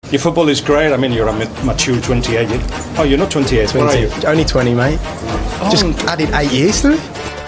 Your football is great. I mean, you're a mature 28. Oh, you're not 28. 20. What are you? Only 20, mate. Just added 8 years to it.